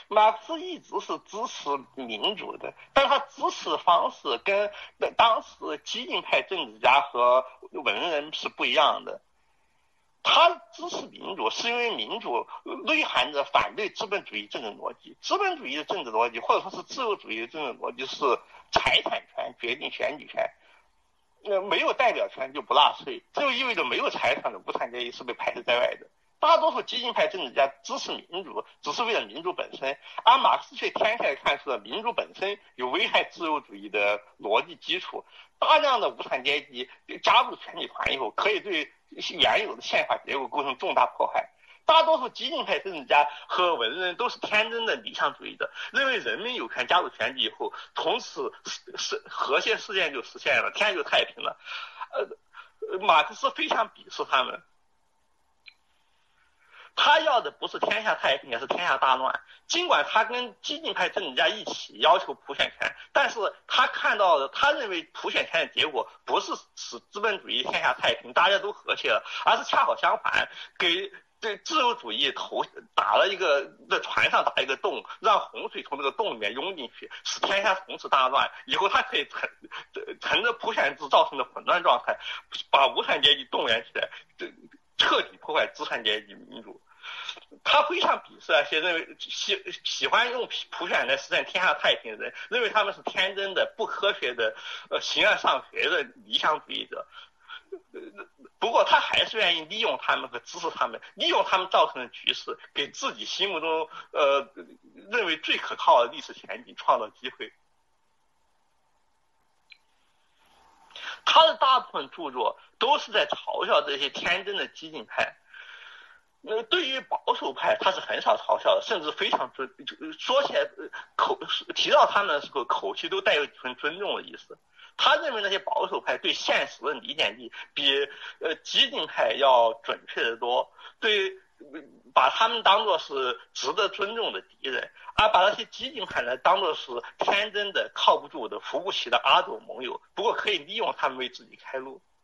马克思一直是支持民主的，但他支持的方式跟当时激进派政治家和文人是不一样的。他支持民主是因为民主内含着反对资本主义政治逻辑，资本主义的政治逻辑或者说是自由主义的政治逻辑是财产权决定选举权，没有代表权就不纳税，这就意味着没有财产的无产阶级是被排斥在外的。大多数激进派政治家支持民主，只是为了民主本身，而马克思却天开看出了民主本身有危害自由主义的逻辑基础。大量的无产阶级加入权力团以后，可以对原有的宪法结构构成重大迫害。大多数激进派政治家和文人都是天真的理想主义者，认为人民有权加入权力以后，从此和谐事件就实现了，天就太平了。马克思非常鄙视他们。他要的不是天下太平，也是天下大乱。尽管他跟激进派政治家一起要求普选权，但是他看到的，他认为普选权的结果不是使资本主义天下太平，大家都和谐了，而是恰好相反，给对自由主义打了一个在船上打一个洞，让洪水从这个洞里面涌进去，使天下从此大乱。以后他可以乘着普选制造成的混乱状态，把无产阶级动员起来，彻底破坏资产阶级民主。他非常鄙视那些认为喜欢用普选来实现天下太平的人，认为他们是天真的、不科学的、形而上学的理想主义者。不过他还是愿意利用他们和支持他们，利用他们造成的局势，给自己心目中认为最可靠的历史前景创造机会。他的大部分著作都是在嘲笑这些天真的激进派。对于保守派，他是很少嘲笑的，甚至非常说起来提到他们的时候，口气都带有几分尊重的意思。他认为那些保守派对现实的理解力比激进派要准确得多，把他们当作是值得尊重的敌人，而把那些激进派呢当作是天真的、靠不住的、扶不起的阿斗盟友。不过可以利用他们为自己开路。